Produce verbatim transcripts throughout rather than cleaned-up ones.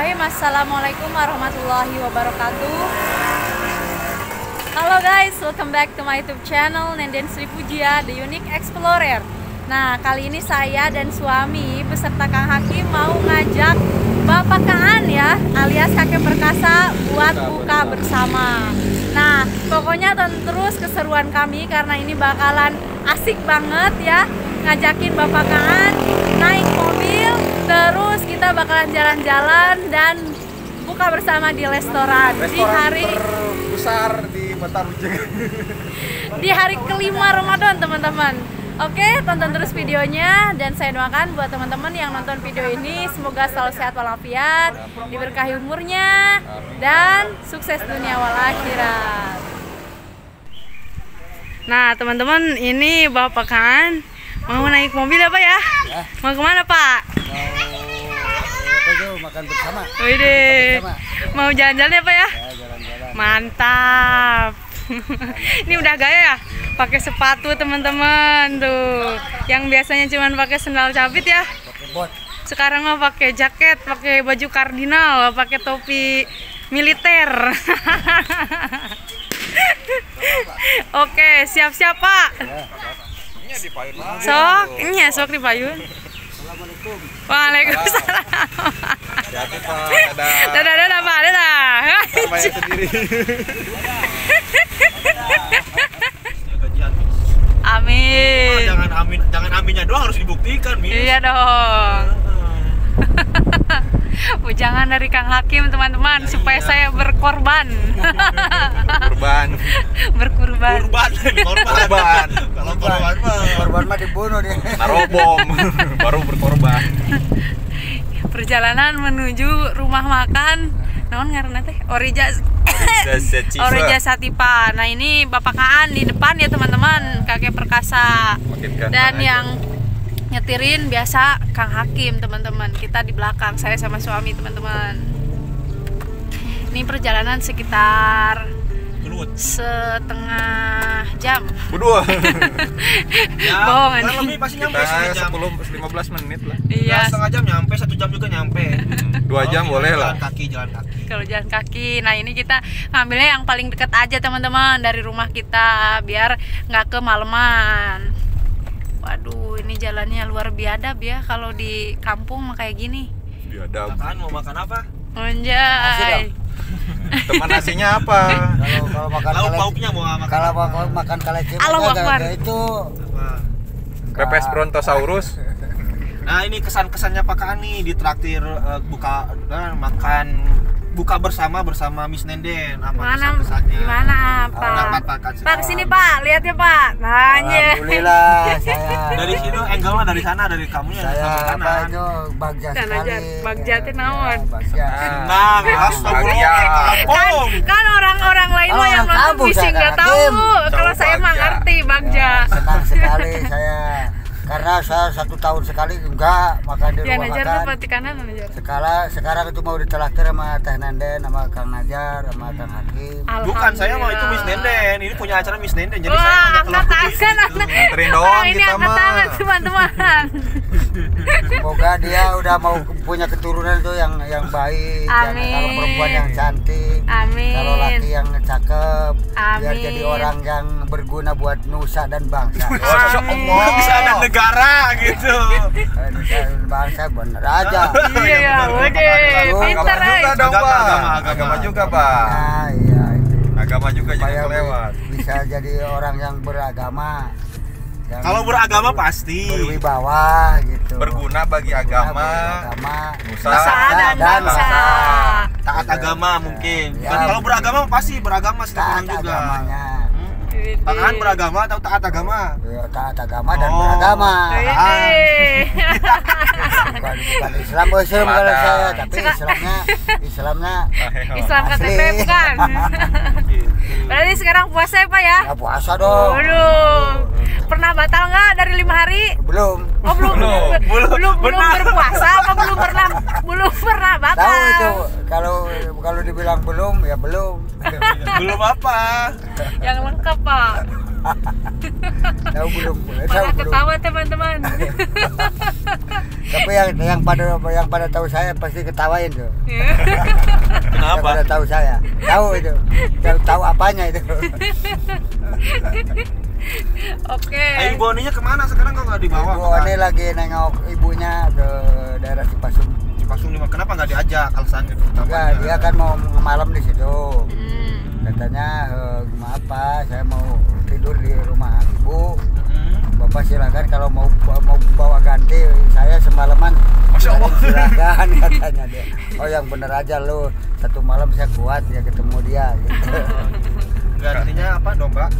Bismillahirrahmanirrahim. Assalamualaikum warahmatullahi wabarakatuh. Halo guys, welcome back to my YouTube channel Nenden Sri Pujia, The Unique Explorer. Nah, kali ini saya dan suami beserta Kang Hakim mau ngajak Bapak Kaan ya, alias kakek perkasa buat buka bersama. Nah, pokoknya tonton terus keseruan kami karena ini bakalan asik banget ya. Ngajakin Bapak Kaan naik mobil, terus kita bakalan jalan-jalan dan buka bersama di restoran, restoran di hari besar di Matarujeng. Di hari kelima Ramadan, teman-teman. Oke, tonton terus videonya dan saya doakan buat teman-teman yang nonton video ini semoga selalu sehat walafiat, diberkahi umurnya dan sukses dunia wal akhirat. Nah, teman-teman, ini Bapak Kaan mau naik mobil apa ya? Ya. Mau kemana Pak? Mau apa itu? Makan bersama. Wih, mau jalan-jalan ya Pak ya? Ya, jalan-jalan. Mantap. Ini udah gaya ya? Pakai sepatu teman-teman tuh. Yang biasanya cuma pakai sendal cabit ya. Pakai bot. Sekarang mah pakai jaket, pakai baju kardinal, pakai topi militer. Oke, siap-siap Pak. Ya, Sok, ini sok di payun. Assalamualaikum. Waalaikumsalam. Hati-hati Pak. Dadah, dadah Pak, dadah. Bayar sendiri. Amin. Oh, jangan amin, jangan aminnya doang, harus dibuktikan, Mis. Iya dong. Ujangan dari Kang Hakim teman-teman, supaya saya berkorban. Kurban. Berkurban. Kurban, korban. Korban. Kalau korban mah Korban mah dibunuh dia. taruh bom, baru berkorban. Perjalanan menuju rumah makan naon ngaranna teh? Orija Orija Satipa. Nah, ini Bapak Kaan di depan ya teman-teman, kakek perkasa. Dan yang nyetirin biasa Kang Hakim teman-teman. Kita di belakang, saya sama suami teman-teman. Ini perjalanan sekitar setengah jam. Berdua. Ya, bohong kan ini. lebih pasti nyampe setengah jam. sepuluh lima belas menit lah. Iya. Ya, setengah jam nyampe, satu jam juga nyampe. Dua jam Kalau boleh jalan lah. Kaki, jalan kaki. Kalau jalan kaki, nah ini kita ngambilnya yang paling dekat aja teman-teman dari rumah kita biar nggak kemalaman. Waduh, ini jalannya luar biadab ya kalau di kampung mah kayak gini. Biadab. Apaan, mau makan apa? Anjay. Teman nasinya apa? Kalau kalau makan Lauk kale- pauknya mau makan. kalau apa? makan makan kaleci Allahu Akbar. itu Apa? Pepes Brontosaurus. Nah, ini kesan-kesannya Pak Kaan nih di traktir uh, buka uh, makan buka bersama bersama Miss Nenden. Apa Mana? kesan-kesannya? Gimana apa? Dapat Pak Kaan. Pak kesini Pak, lihat ya Pak. Nanya. alhamdulillah saya Dari sini angle-nya dari sana, dari kamunya dari saya samping apa kanan. itu bagja Dan sekali. aja, bagja teh naon? Ya, bagja. Nah, astagfirullah, Kan, kampung. kan orang-orang lain Oh, mah yang orang nonton kampung, bisa saya nggak Kang tahu. Hakim. Kalau Tahu saya mah bagja. ngerti bagja. Ya, senang sekali saya karena saya satu tahun sekali enggak makan di Ya rumah Najar tuh makan. pati kanan Najar. Sekarang sekarang itu mau ditraktir sama Teh Nenden sama Kang Najar sama Kang Hakim. Bukan, saya mau itu Miss Nenden. Ini punya acara Miss Nenden. Jadi saya Wah, ngajak angkat laku tangan, gitu. anak. Nganterin doang Orang ini kita angkat mah. tangan teman-teman. Semoga dia udah mau punya keturunan itu yang yang baik. Yang, Amin. kalau perempuan yang cantik. Amin. Kalau laki yang cakep. Biar Amin. jadi orang yang berguna buat nusa dan bangsa. Masya Allah, bisa ada negara gitu. Nusa dan bangsa bener aja. Iya ya, wede, Agama pinter Agama juga eh. dong Agama, Pak. agama, agama. Agama juga Pak. Nah, iya itu. Agama juga jangan Supaya kelewat. bisa jadi orang yang beragama. Yang Kalau beragama pasti. berwibawa gitu. Berguna bagi agama, agama, nusa, Nusa dan bangsa. Taat agama mungkin. Ya. Bukan, kalau beragama pasti beragama setiap taat orang juga. agamanya. Pak Kaan beragama atau taat agama? Ya, taat agama dan Oh. beragama. Wede. Bukan, bukan Islam, oh, Islam kalau Ibadah. saya, tapi Islamnya Islamnya Islam K T P Asli. bukan? Berarti sekarang puasa ya Pak ya? ya puasa dong. Waduh. Pernah batal nggak dari lima hari? Belum. Oh belum, Belum. belum, belum, belum Benar. berpuasa apa belum pernah, belum pernah batal? Tahu itu kalau kalau dibilang belum ya belum. Belum apa? Yang lengkap Pak. Tahu belum? Tahu Malah belum? ketawa teman-teman. Tapi yang yang pada yang pada tahu saya pasti ketawain tuh. Yang Kenapa? pada tahu saya. Tahu itu. Tahu, tahu apanya itu. Oke. Eh, Ibu Oninya kemana sekarang kok nggak dibawa? Ibu Oni lagi nengok ibunya ke daerah Cipasung. Cipasung lima. Kenapa nggak diajak alasannya? Enggak, dia kan mau malam di situ. Hmm. Katanya eh, gimana apa? Saya mau tidur di rumah ibu. Hmm. Bapak silakan kalau mau mau bawa ganti saya semalaman. Masya Allah. Silakan katanya dia. Oh yang bener aja lu, satu malam saya kuat ya ketemu dia. Gitu. Enggak, artinya apa dong, Mbak?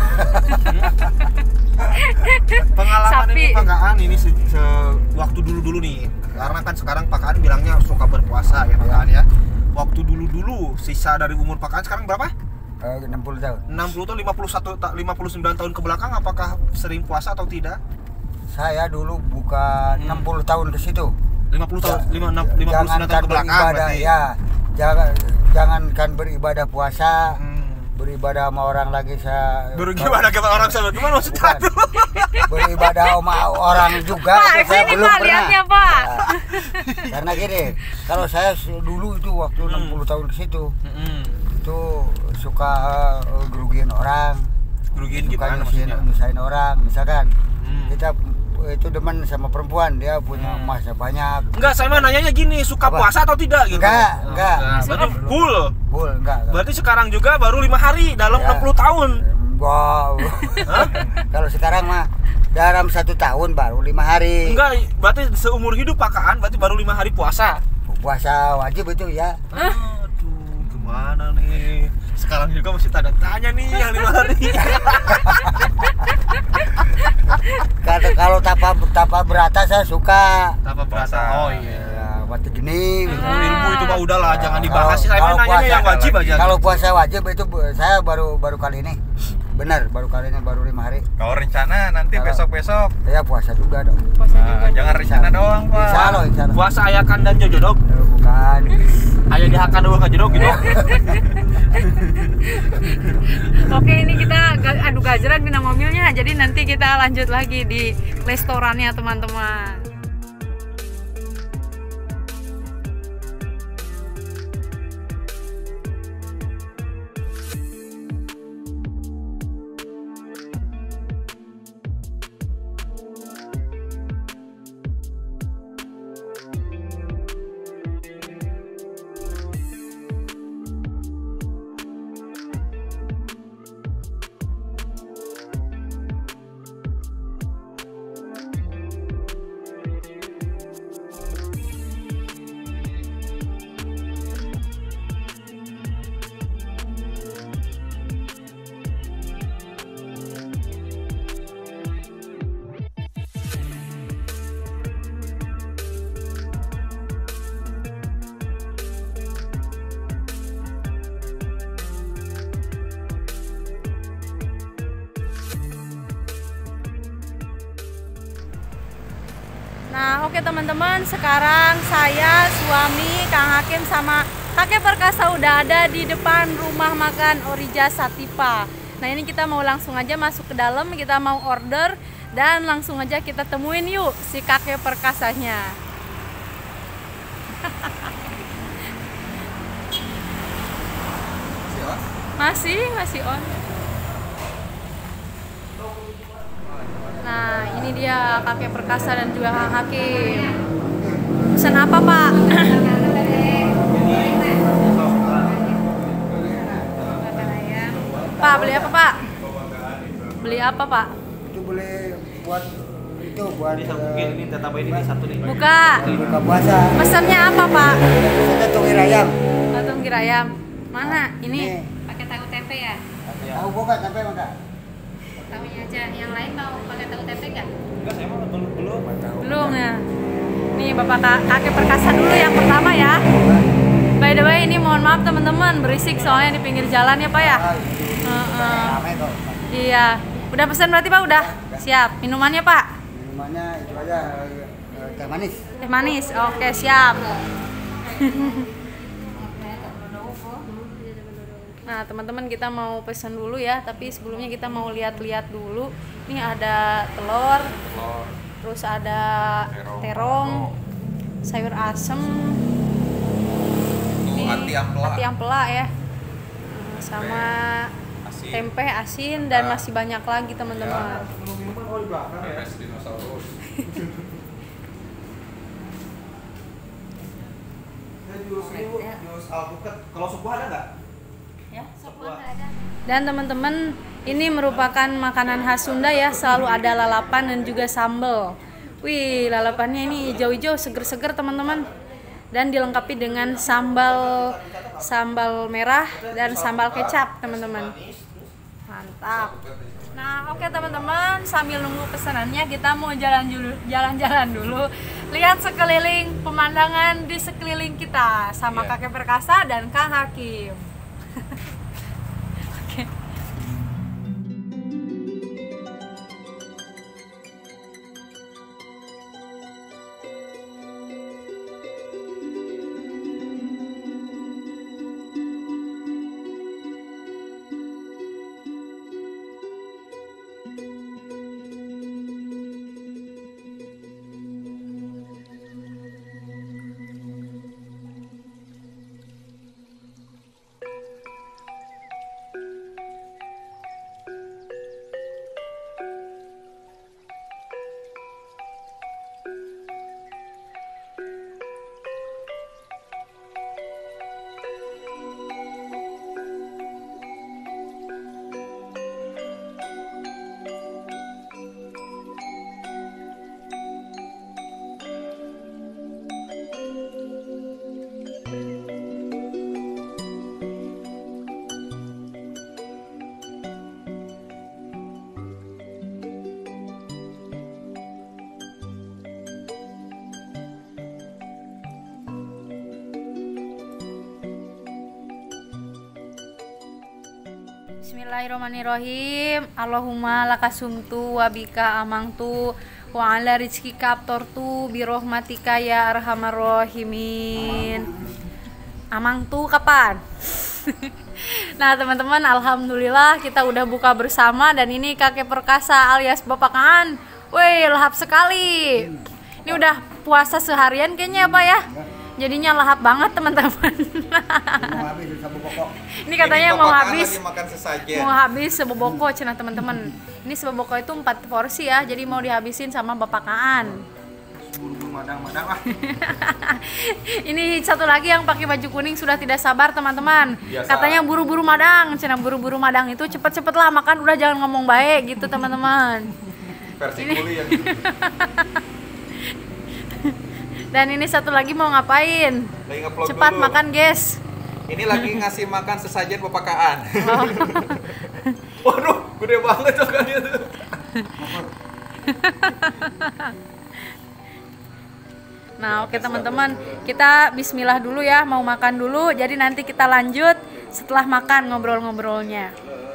Pengalaman Sapi. ini Pak Kaan ini se, se- waktu dulu-dulu nih. Karena kan sekarang Pak Kaan bilangnya suka berpuasa ya Pak Kaan ya. Waktu dulu-dulu sisa dari umur Pak Kaan sekarang berapa? Eh, enam puluh tahun. enam puluh tahun, lima puluh satu ta- lima puluh sembilan tahun ke belakang apakah sering puasa atau tidak? Saya dulu buka Hmm. enam puluh tahun ke situ. lima puluh tahun, lima enam lima puluh sembilan tahun Jangankan ke belakang beribadah berarti. ya. Jangan jangankan beribadah puasa, Hmm. beribadah sama orang lagi saya. Baru gimana ke orang sama gimana maksudnya? Bukan. Beribadah sama orang juga Pak, itu saya sini, belum Pak, pernah. lihatnya, Pak. Ya. Karena gini, kalau saya se- dulu itu waktu Hmm. enam puluh tahun ke situ Mm-mm. itu suka eh, gerugiin orang, Gerugiin suka gimana nyusahin, maksudnya? nyusahin orang. Misalkan Hmm. kita itu demen sama perempuan, dia punya Hmm. emasnya banyak. Enggak, saya mah nanyanya gini, suka Apa? puasa atau tidak gitu? Enggak, Oh, enggak. Berarti full. Bul, enggak, enggak. Berarti sekarang juga baru lima hari dalam Ya. enam puluh tahun. Wow. Kalau sekarang mah dalam satu tahun baru lima hari. Enggak, berarti seumur hidup Pak Kaan berarti baru lima hari puasa. Puasa wajib itu ya. Aduh, gimana nih? Sekarang juga masih tanda tanya nih yang lima hari. Kalau kalau tapa tapa berata saya suka. Apa puasa? Oh iya. Ya, waktu gini. Ilmu, ilmu itu mah udahlah, jangan Kalau- dibahas sih. Saya kalau mah nanyanya puasa- yang wajib aja. Kalau puasa wajib itu bu- saya baru baru kali ini. Benar, baru kali ini baru lima hari. Kalau rencana nanti Kalau- besok-besok. Ya puasa juga dong. Puasa Nah, juga. jangan rencana doang, Pak. Insya Allah, insya Allah. Puasa ayakan dan jojodog. Eh, bukan. Ayah dihakan dulu ke jodog gitu. Oke, ini kita ga- adu gajrak di mobilnya. Jadi nanti kita lanjut lagi di restorannya teman-teman. Nah, oke teman-teman, sekarang saya, suami, Kang Hakim sama kakek perkasa udah ada di depan rumah makan Orija Satipa. Nah, ini kita mau langsung aja masuk ke dalam, kita mau order dan langsung aja kita temuin yuk si kakek perkasanya. Masih, masih on. Nah, ini dia kakek perkasa dan juga Kang Hakim. Pesan apa, Pak? Pak, beli apa, Pak? Beli apa, Pak? Itu boleh buat itu buat eh, ini tambahin ini satu nih. Buka. buka puasa. Pesannya apa, Pak? Kita tunggu ayam. Patung girayam. Mana? Ini Ini. pakai tahu tempe ya? Tahu buka sampai enggak? Tahunya aja. Yang lain mau pakai tahu tempe enggak? Enggak, saya mah belum belum. Belum ya. Nih Bapak ka- kakek perkasa dulu yang pertama ya. By the way, ini mohon maaf teman-teman, berisik soalnya di pinggir jalan ya Pak ya. Heeh. Ramai kok. Iya. Udah pesan berarti Pak? Udah. Siap. Minumannya Pak? Minumannya itu aja eh, teh manis. Teh manis. Oke, siap. Nah teman-teman, kita mau pesan dulu ya, tapi sebelumnya kita mau lihat-lihat dulu. Ini ada telur, Telur, terus ada terong, terong, sayur asem, tuh hati ampela, hati ampela ya, Nah, sama asin, tempe asin dan Nah. masih banyak lagi teman-teman. pepes dinosaurus. Jus alpukat. Kalau sup buah ada nggak? Ya, dan teman-teman, ini merupakan makanan khas Sunda ya, selalu ada lalapan dan juga sambal. Wih, lalapannya ini hijau-hijau, seger-seger teman-teman. Dan dilengkapi dengan sambal sambal merah dan sambal kecap teman-teman. Mantap. Nah, oke teman-teman, sambil nunggu pesanannya kita mau jalan dulu, jalan-jalan dulu. Lihat sekeliling pemandangan di sekeliling kita sama Iya. Kakek Perkasa dan Kang Hakim. Oke. Bismillahirrahmanirrahim. Allahumma lakasumtu wabika amangtu wa ala rizkika abtortu birohmatika ya arhamar rahimin. Amangtu kapan? Nah teman-teman, alhamdulillah kita udah buka bersama dan ini Kakek Perkasa alias Bapak Kaan. Wih, lahap sekali. Ini udah puasa seharian kayaknya ya Pak ya. Jadinya lahap banget teman-teman. Ini katanya Ini mau Bapak habis lagi makan sesajen. mau habis seboboko cenah teman-teman. Ini seboboko itu empat porsi ya, jadi mau dihabisin sama Bapak Kaan. Buru-buru madang-madang ah. Ini satu lagi yang pakai baju kuning sudah tidak sabar teman-teman. Biasa. Katanya buru-buru madang, cenah buru-buru madang itu cepet-cepet lah makan, udah jangan ngomong baik gitu teman-teman. Versi Ini- kuli yang Dan ini satu lagi mau ngapain? lagi ngeplog Cepat dulu. makan guys. Ini lagi ngasih makan sesajen Bapak Kaan. Oh. Waduh, gede banget cokannya tuh. Nah oke teman-teman, kita bismillah dulu ya, mau makan dulu. Jadi nanti kita lanjut setelah makan ngobrol-ngobrolnya.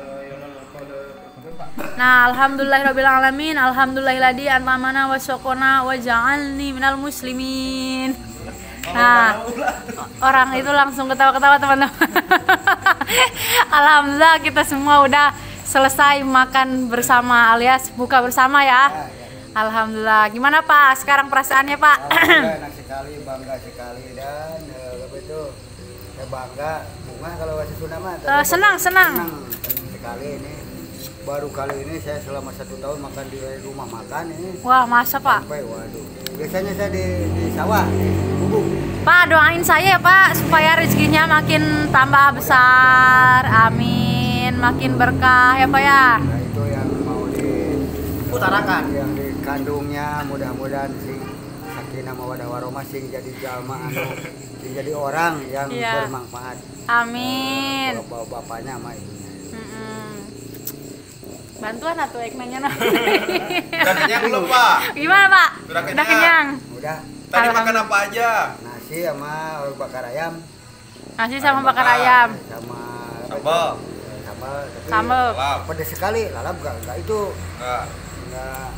Nah alhamdulillahirrabbilalamin, alhamdulillahilladzi an'amana wa syakona wa ja'alni minal muslimin. Nah orang itu langsung ketawa-ketawa teman-teman. Alhamdulillah kita semua udah selesai makan bersama alias buka bersama ya. Alhamdulillah. Gimana Pak sekarang perasaannya Pak? Alhamdulillah, enak sekali, bangga sekali dan eh, apa itu ya bangga bunga kalau bahasa Sunda mah. Eh, senang, senang. senang senang sekali ini. Baru kali ini saya selama satu tahun makan di rumah makan ini. Wah masa Pak? Sampai waduh. Biasanya saya di, di sawah, di gubuk. Pak doain saya ya Pak supaya rezekinya makin tambah besar, amin, makin berkah ya Pak ya. Nah itu yang mau Utarakan. yang dikandungnya mudah-mudahan sing sakinah mawadah warahmah sing jadi jalma anu sing jadi orang yang Iya. bermanfaat. Amin. Kalau bapaknya mah ibunya. Mm-mm. Bantuan atau ekmennya nah. Udah kenyang belum Pak? Gimana Pak? Sudah Udah kenyang. kenyang. Udah Tadi makan apa aja? nasi sama bakar ayam Nasi sama Ayam bakar bakar. ayam, sama Sambal. sambal tapi sambal. Lap. pedes sekali lalap gak, gak itu Enggak. enggak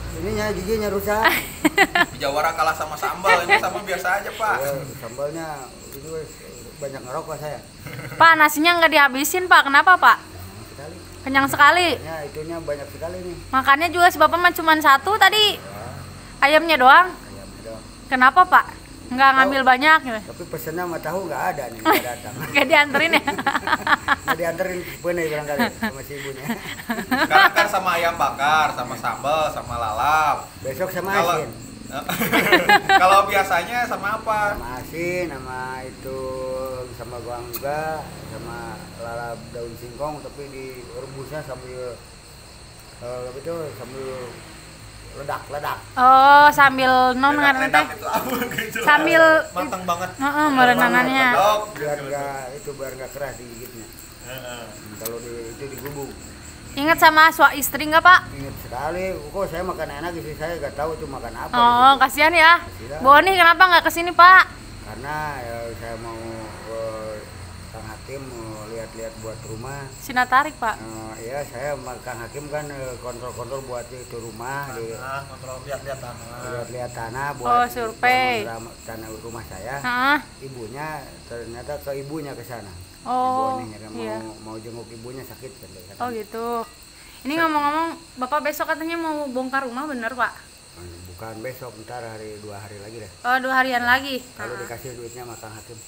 ininya giginya rusak. Jawara kalah sama sambal, ini sambal biasa aja Pak. Ya, sambalnya itu banyak ngerokok saya. Pak, nasinya nggak dihabisin Pak, kenapa Pak? Sekali. Kenyang sekali. Ya, itunya banyak sekali nih. Makannya juga si Bapak mah cuma satu tadi. Ya, Ayamnya doang. ayamnya doang. Kenapa Pak? Nggak ngambil banyak gitu. Tapi pesennya sama tahu nggak ada nih, nggak datang. Kayak dianterin ya. Nggak dianterin bener barangkali sama si ibunya. Sekarang kan sama ayam bakar, sama sambal, sama lalap. Besok sama Kalau asin. kalau biasanya sama apa? Sama asin, sama itu sama goang juga, sama lalap daun singkong tapi direbusnya sambil eh, apa itu sambil ledak-ledak. Oh, sambil non ngarana teh. Enak itu apa gitu. Sambil Matang banget. heeh, merenangannya. Dok. Biar nggak itu biar nggak keras digigitnya. Hmm, Kalau di, itu digubuk. Ingat sama suami istri nggak Pak? Ingat sekali, kok saya makan enak istri saya nggak tahu itu makan apa. Oh, gitu. kasihan ya. Kasihan. Bu Oni kenapa nggak kesini Pak? Karena ya, saya mau ke Kang Hakim mau lihat-lihat buat rumah. Sina tarik Pak. Eh, ya saya sama Kang Hakim kan eh, kontrol-kontrol buat itu rumah, di Nah, kontrol lihat-lihat tanah. lihat-lihat tanah buat Oh, survei. bangun ram- tanah rumah saya. Heeh. Ibunya ternyata ke ibunya ke sana. Oh, Ibu Oninya kan iya. mau mau jenguk ibunya sakit kan. dia kata. Oh gitu. Ini ngomong-ngomong, Bapak besok katanya mau bongkar rumah bener Pak? Bukan besok, ntar hari dua hari lagi deh. Oh, dua harian lagi. Kalau Heeh. dikasih duitnya sama Kang Hakim.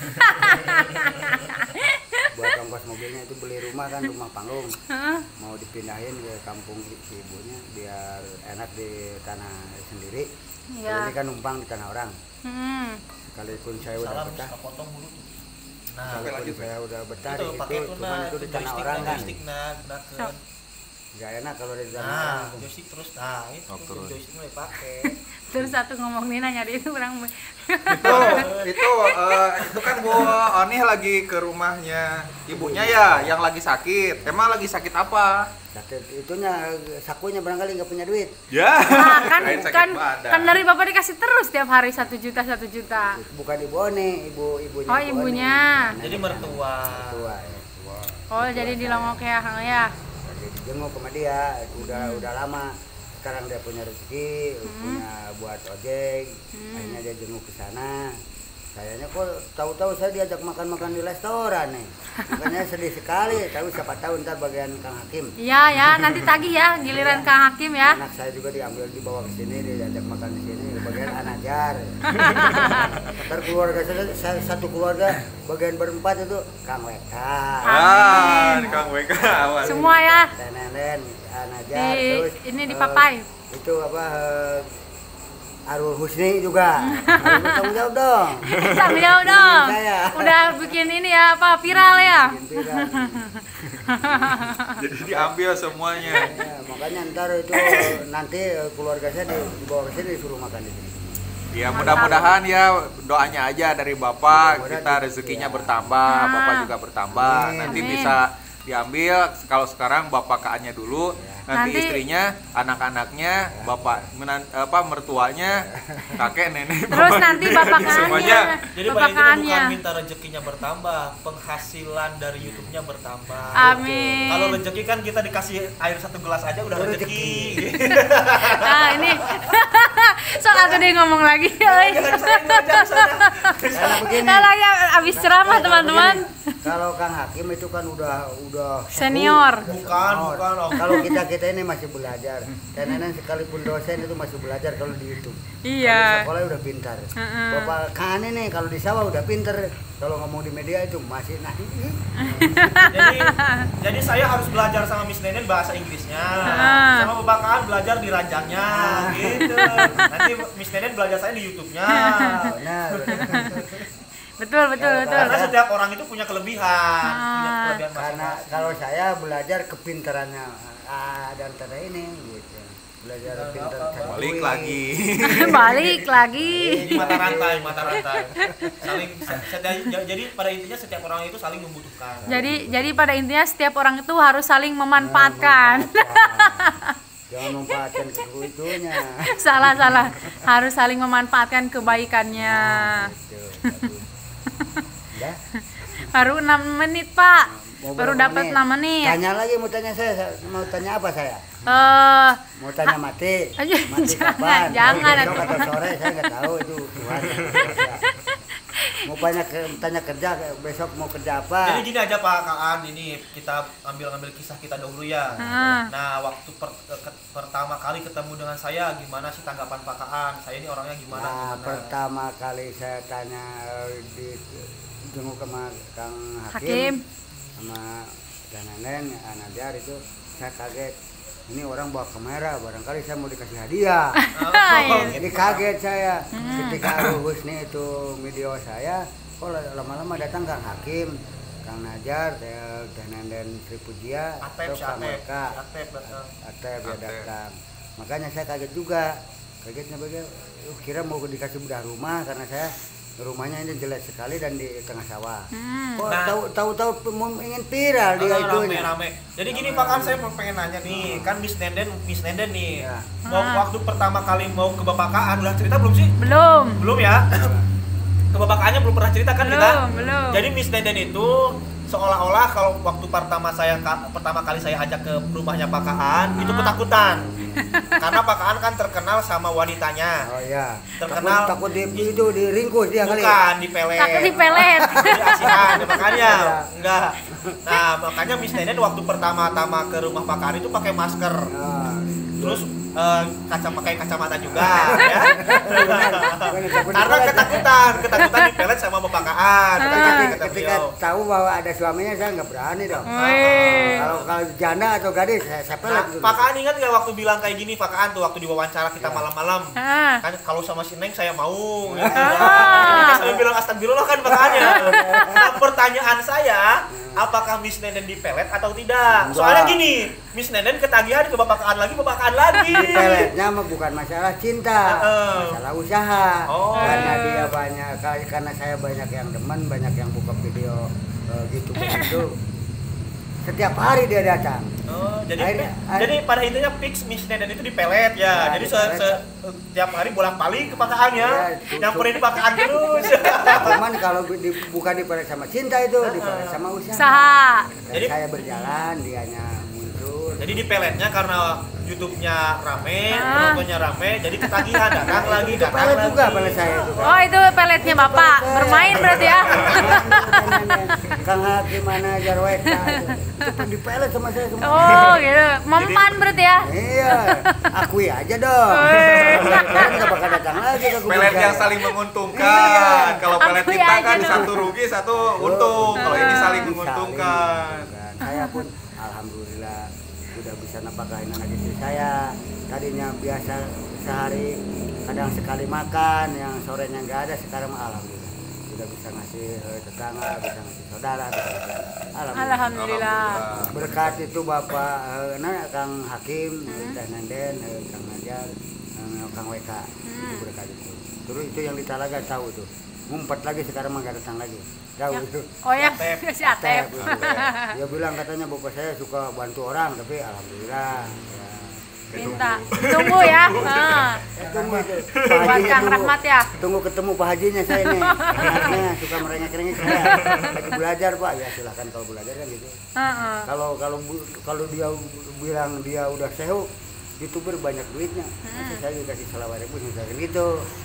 Buat ongkos mobilnya itu beli rumah kan, rumah panggung. Heeh. Mau dipindahin ke kampung si ibunya biar enak di tanah sendiri. Iya. Kalau ini kan numpang di tanah orang. Hmm. Sekalipun saya udah Salam betah, suka potong dulu tuh. Nah, Sampai sekalipun lanjut, saya udah betah itu di pakai situ, tuh cuman nah, itu di tanah joystick orang nah, kan. joystick nah, nah, ke. Gak enak kalau di tanah Nah, orang. joystick terus nah itu Oh, terus. joystick mulai pakai. Terus satu ngomong Nina nyari itu orang Itu itu eh, itu kan Bu Oni lagi ke rumahnya ibunya ya yang lagi sakit. Emang lagi sakit apa? Sakit itunya, sakunya barangkali nggak punya duit. Ya. Nah, kan Lain sakit kan badan. kan dari Bapak dikasih terus tiap hari satu juta satu juta. Bukan ibu Oni, ibu ibunya. Oh, ibu ibunya. Oni. Jadi mertua. Mertua ya. Oh, jadi dilongok ya Kang ya. Jadi dijenguk sama dia, udah udah lama. Sekarang dia punya rezeki, punya buat ojek, akhirnya dia jenguk ke sana. Kayaknya kok tahu-tahu saya diajak makan-makan di restoran nih. Makanya sedih sekali, tapi siapa tahu ntar bagian Kang Hakim. Iya ya, nanti tagih ya giliran Kang Hakim ya. Anak saya juga diambil dibawa ke sini, diajak makan di sini, bagian anajar. Ntar keluarga saya, saya satu keluarga bagian berempat itu Kang Weka, Ah, Kang Weka. awas. Semua ya. Nenen, anajar, Di terus ini di eh, Papai. itu apa? eh, Arul Husni juga. Harus bertanggung jawab dong. Tanggung jawab dong. Saya. Udah bikin ini ya apa viral ya. Bikin viral. Jadi diambil semuanya. Ya, makanya ntar itu nanti eh, keluarga saya di- dibawa ke sini disuruh makan di sini. Ya mudah-mudahan ya doanya aja dari Bapak Mudah-mudahan kita di- rezekinya ya. bertambah, Nah. Bapak juga bertambah. Amin. Nanti Amin. bisa diambil kalau sekarang Bapak kaannya dulu, nanti, Nanti- istrinya, anak-anaknya, Bapak menan, apa mertuanya, kakek, nenek, Terus Bapak nanti juga. bapak semuanya. Jadi Bapak paling tidak kaannya. bukan minta rezekinya bertambah, penghasilan dari YouTube-nya bertambah. Amin. Kalau rezeki kan kita dikasih air satu gelas aja udah Udah rezeki. Nah, ini sok atau dia ngomong lagi. euy. Jangan saya aja saya. Karena begini. Kalau yang habis ceramah Kalau teman-teman. begini, Kalau Kang Hakim itu kan udah udah Senior. Bukan, bukan, Om. Kalau kita kita ini masih belajar. Dan nenek sekalipun dosen itu masih belajar kalau di YouTube. Kalau di Iya. sekolah udah pintar. Heeh. Bapak Kane nih kalau di sawah udah pintar. Kalau ngomong di media itu masih nah. Jadi, jadi saya harus belajar sama Miss Nenen bahasa Inggrisnya, Ah. sama Bapak Kaan belajar di ranjangnya, gitu. Nanti Miss Nenen belajar saya di YouTube-nya. Benar. Betul, betul, Kalau betul. Karena setiap orang itu punya kelebihan, punya Ah. kelebihan Karena masing-masing. kalau saya belajar kepintarannya ah, dan tanda ini gitu. Belajar pintar cari Balik duit. lagi. Balik lagi. Jadi mata rantai, mata rantai. Saling setiap, jadi pada intinya setiap orang itu saling membutuhkan. Jadi jadi pada intinya setiap orang itu harus saling memanfaatkan. Jangan memanfaatkan kebutuhannya. Salah, salah. Harus saling memanfaatkan kebaikannya. Gitu, bagus. Ya. Baru enam menit, Pak. mau Baru berapa dapat menit? enam menit. Tanya lagi mau tanya saya, saya- mau tanya apa saya? Eh, Mau tanya mati? Aduh, Mati jangan, kapan? jangan, Besok aduh. atau sore saya nggak tahu itu Tuhan. Mau tanya ke, tanya kerja besok mau kerja apa? Jadi gini aja Pak Kaan, ini kita ambil-ambil kisah kita dahulu ya. Ah. Nah, waktu per- ke- pertama kali ketemu dengan saya, gimana sih tanggapan Pak Kaan? Saya ini orangnya gimana? Nah, gimana? pertama kali saya tanya eh, di jenguk sama Kang Hakim. Hakim, sama Dan Nenen, Anajar itu saya kaget. Ini orang bawa kamera, barangkali saya mau dikasih hadiah. Iya. Jadi kaget saya ketika Husni itu video saya, kok lama-lama datang Kang Hakim, Kang Najar, saya Dan Nenen Sri Pujia, Atep, terus si Kang Atep, Meka, si Atep datang. Atep ya Atep. datang. Makanya saya kaget juga. Kagetnya bagaimana? Uh, kira mau dikasih bedah rumah karena saya rumahnya ini jelek sekali dan di tengah sawah. Hmm. Kok Nah. tahu tahu tahu mau ingin viral dia Ah, itu. rame-rame. Jadi gini Pak Kaan, saya mau pengen nanya nih, kan Miss Nenden, Miss Nenden nih, Ya. mau Ah. waktu pertama kali mau ke Bapak Kaan, udah cerita belum sih? Belum. Belum ya? Ke Bapak Kaannya belum pernah cerita kan kita? Belum, belum. Jadi Miss Nenden itu seolah-olah kalau waktu pertama saya pertama kali saya ajak ke rumahnya Pak Kaan itu ketakutan. Karena Pak Kaan kan terkenal sama wanitanya. Oh iya. Terkenal- takut, takut di, itu diringkus dia kali. Bukan di pelet. Takut dipelet. Jadi asihan, ya, makanya Iya. enggak. Nah, makanya Miss Nenden waktu pertama-tama ke rumah Pak Kaan itu pakai masker. Ah. Terus eh, kaca pakai kacamata juga ya. Takut Karena dipelet. ketakutan, ketakutan dipelet sama Bapak Kaan. Ah. Kata- kata Ketika beliau. tahu bahwa ada suaminya saya nggak berani dong. Wih. Kalau kalau janda atau gadis saya, saya pelet Nah, gitu. Pak Kaan ingat nggak waktu bilang kayak gini Pak Kaan tuh waktu diwawancara kita Ya. malam-malam. Ah. Kan kalau sama si Neng saya mau gitu. Ah. Saya bilang astagfirullah kan Pak Kaan ya. Nah, pertanyaan saya, apakah Miss Nenden dipelet atau tidak? Enggak. Soalnya gini, Miss Nenden ketagihan ke Bapak Kaan lagi, Bapak Kaan lagi. Di peletnya mah bukan masalah cinta, Heeh. masalah usaha. Oh. Karena dia banyak, karena saya banyak yang demen, banyak yang buka video eh, gitu begitu. Setiap hari dia datang. Oh, jadi Akhirnya- jadi pada intinya fix Miss Nenden itu dipelet ya. Ya, jadi se, dipelet. se, tiap hari bolak-balik ke Pak Kaan ya. Ya, itu- Nyamperin Pak Kaan terus. Cuman kalau di, bukan dipelet sama cinta itu, dipelet sama usaha. Usaha. Dan Jadi- saya berjalan, dianya muncul. Jadi di peletnya karena YouTube-nya rame, Ah. penontonnya rame, jadi ketagihan datang lagi, Itu datang pelet lagi. juga pelet saya itu. Kan. Oh, itu peletnya Bapak. Bermain berarti ya. Kang Hakim mana Jarweka itu di pelet sama saya semua. Oh, gitu. Mempan berarti ya. Iya, akui aja dong. Wih. Kan nggak bakal datang lagi ke kubu Pelet saya. yang saling menguntungkan. Kalau pelet Akui kita aja kan dong. satu rugi, satu untung. Kalau ini saling Saling menguntungkan. menguntungkan. Saya pun alhamdulillah sudah bisa nafkahin anak istri saya. Tadinya biasa sehari kadang sekali makan, yang sorenya nggak ada, sekarang mah alhamdulillah sudah bisa ngasih eh, tetangga, bisa ngasih saudara, bisa ngasih. Alhamdulillah. Alhamdulillah. Berkat itu Bapak eh, nah, Kang Hakim, eh, Teh Nenden, eh, Kang Najar, eh, Kang Weka. Itu berkat itu. Terus itu yang di Talaga tahu tuh. Ngumpet lagi sekarang mah nggak datang lagi. Tahu Ya. itu. Oh ya, Atep. si Atep. Atep, gitu. Dia bilang katanya bapak saya suka bantu orang, tapi alhamdulillah. Ya. Minta. Tunggu ya. Nah. Eh, tunggu itu. Pak Buat Hajinya Kang tunggu. Rahmat ya. Tunggu ketemu Pak Hajinya saya nih. Anaknya suka merengek-rengek saya. Lagi belajar Pak, ya silakan kalau belajar kan gitu. Heeh. Kalau kalau bu- kalau dia bilang dia udah sehu, youtuber banyak duitnya. Masa saya dikasih selawat ribu misalkan gitu.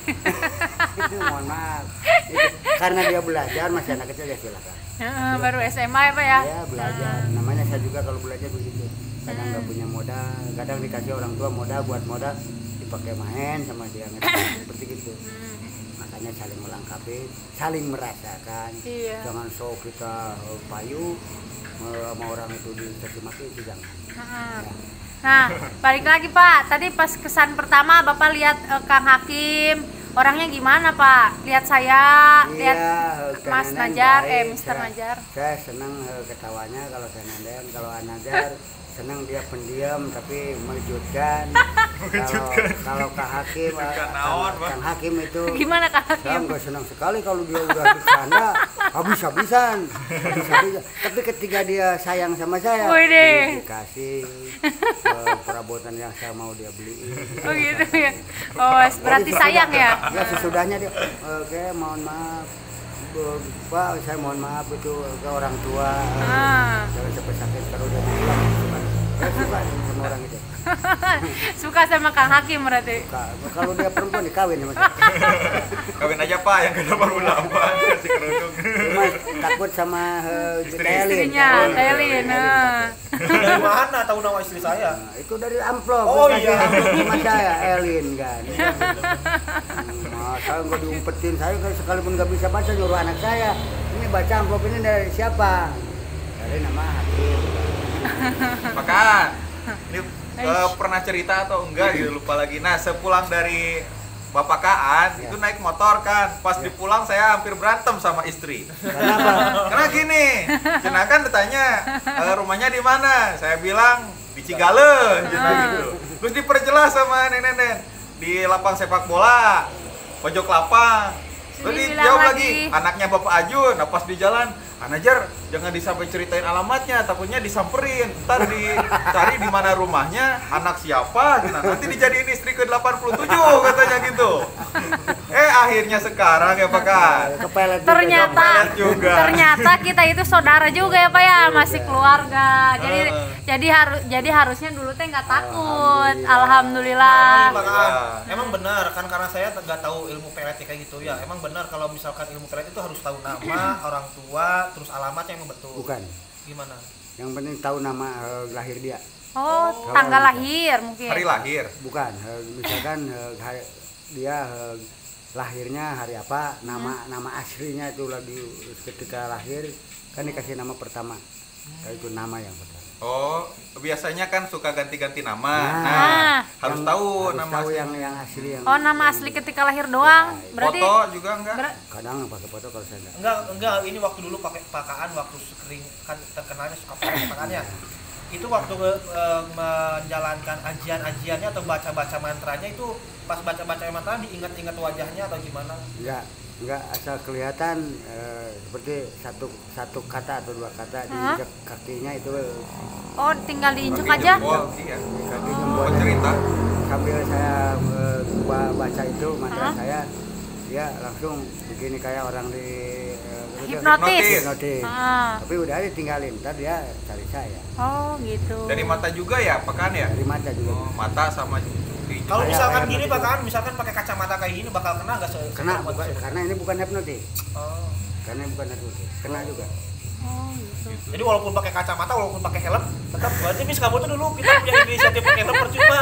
Mohon maaf. Itu. Karena dia belajar masih anak kecil ya silakan. Heeh, baru S M A ya, Pak ya. Ya belajar. Namanya saya juga kalau belajar begitu. Kadang nggak punya modal, kadang dikasih orang tua modal buat modal dipakai main sama dia seperti gitu. Makanya saling melengkapi, saling merasakan. Iya. Jangan so kita eh, payu eh, sama orang itu dicaci maki itu jangan. Heeh. Ya. Nah, balik lagi Pak. Tadi pas kesan pertama Bapak lihat eh, Kang Hakim, orangnya gimana Pak? Lihat saya, lihat Iya, Mas Teh Nenen Najar, baik. eh Mister Saya- Najar. Saya senang eh, ketawanya kalau Teh Nenen, kalau Anajar senang dia pendiam tapi mengejutkan. Kalau kalau Kang Hakim, eh, Bukan naon, Pak. Kang Hakim itu Gimana Kang saya Hakim? nggak senang sekali kalau dia udah bercanda habis-habisan. Habis-habisan. Tapi ketika dia sayang sama saya, Wih deh. dia dikasih eh, perabotan yang saya mau dia beliin. Oh gitu ya. Oh, berarti sayang ya. Ya sesudahnya dia, oke mohon maaf eh, Pak, saya mohon maaf itu ke orang tua. Ah. Jangan sampai sakit kalau dia pulang. Saya suka sama orang itu. Suka sama Kang Hakim berarti. Suka. Kalau dia perempuan dikawin sama saya. Kawin aja Pak, yang kedua baru lama kasih kerudung. Cuma takut sama uh, Istrinya, Telin. Nah. Dari mana tahu nama istri saya? Nah, itu dari amplop. Oh, kasih iya. amplop sama saya, Elin kan. Nah, saya nggak diumpetin, saya kan sekalipun nggak bisa baca nyuruh anak saya. Ini baca amplop ini dari siapa? Dari nama Hakim. Makan. Ini eh, pernah cerita atau enggak gitu lupa lagi. Nah, sepulang dari Bapak Kaan Ya. itu naik motor kan. Pas dipulang saya hampir berantem sama istri. Kenapa? Karena gini, Cina kan ditanya e, rumahnya di mana? Saya bilang di Cigale, Cina gitu. Terus diperjelas sama nenek-nenek di lapang sepak bola, pojok lapang. Terus Sini dijawab bilang lagi, lagi. anaknya Bapak Ajun. Nah pas di jalan, Anajar jangan disampai ceritain alamatnya, takutnya disamperin. Ntar dicari di mana rumahnya, anak siapa, nah, nanti dijadiin istri ke delapan puluh tujuh katanya gitu. Eh akhirnya sekarang ya Pak Kan. Kepelet juga. Ternyata Kepelet juga. ternyata kita itu saudara juga ya Pak ya, masih keluarga. Jadi Heeh. jadi harus jadi harusnya dulu teh nggak takut. Alhamdulillah. Alhamdulillah. Emang, Pak, emang benar kan karena saya nggak tahu ilmu pelet kayak gitu ya. Emang benar kalau misalkan ilmu pelet itu harus tahu nama orang tua, terus alamatnya emang betul. Bukan. Gimana? Yang penting tahu nama eh, lahir dia. Oh, tanggal lahir mungkin. Hari lahir. Bukan. eh, misalkan eh, hari- dia eh, lahirnya hari apa, nama nama aslinya itu lagi ketika lahir kan dikasih nama pertama. Nah, itu nama yang pertama. Oh, biasanya kan suka ganti-ganti nama. Nah, Nah, harus Yang- tahu harus nama tahu asli. yang yang asli yang Oh, nama yang- asli ketika lahir doang. Berarti Foto juga enggak? ber- kadang pakai foto kalau saya enggak. Enggak, enggak, ini waktu dulu pakai pakaan waktu sering kan terkenalnya suka pakai pakaannya. Itu waktu eh, menjalankan ajian-ajiannya atau baca-baca mantranya itu pas baca-baca mantra diingat-ingat wajahnya atau gimana? Enggak, enggak asal kelihatan eh, seperti satu satu kata atau dua kata diinjak kakinya itu oh, tinggal diinjek Kaki aja. jempol, iya. kaki Oh, jempolnya. cerita. Sambil saya eh, ba- baca itu mantra Hah? saya, dia langsung begini kayak orang di eh, Hipnotis. hipnotis. Ah. Tapi udah ditinggalin, ntar dia cari saya. Oh, gitu. Dari mata juga ya, Pekan ya? Dari mata juga. Oh, mata sama di Kalau Kayak- misalkan kayak gini begitu. pakaan, misalkan pakai kacamata kayak gini bakal kena nggak se? Kena se- bukan, se- karena ini bukan hipnotis. Oh. Karena ini bukan hipnotis. Kena juga. Oh, gitu. Jadi walaupun pakai kacamata, walaupun pakai helm, tetap berarti mis kamu tuh dulu kita punya inisiatif pakai helm percuma.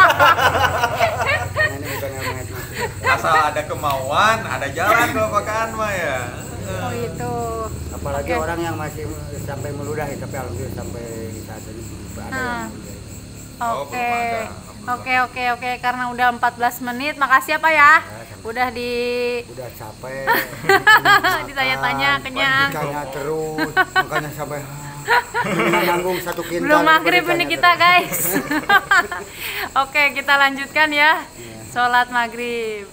Karena ini bukan ilmu hipnotis. asal ada kemauan, ada jalan kalau Pekan mah ya. Oh, itu. Apalagi Oke. orang yang masih sampai meludahi, tapi alhamdulillah sampai saat ini belum ada Nah. yang meludahi. Oh, Oke. belum ada. Alhamdulillah. Oke, oke, oke. Karena udah empat belas menit, makasih ya Pak ya. Udah di Udah capek. ditanya-tanya kenyang. Ditanya terus, makanya sampai nanggung satu kintal. Belum maghrib ditanya ini terus. kita guys. Oke, kita lanjutkan ya. Sholat maghrib.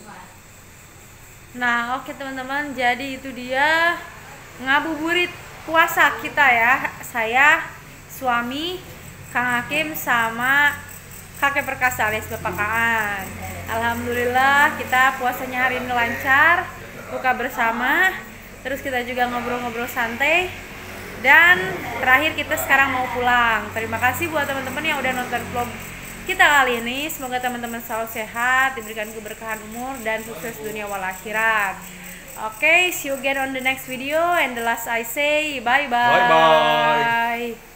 Nah, oke teman-teman, jadi itu dia ngabuburit puasa kita ya. Saya, suami, Kang Hakim sama Kakek Perkasa alias Bapak Kaan. Alhamdulillah kita puasanya hari ini lancar, buka bersama. Terus kita juga ngobrol-ngobrol santai. Dan terakhir kita sekarang mau pulang. Terima kasih buat teman-teman yang udah nonton vlog kita kali ini. Semoga teman-teman selalu sehat, diberikan keberkahan umur dan sukses dunia wal akhirat. Oke, see you again on the next video. And the last I say bye bye. Bye-bye.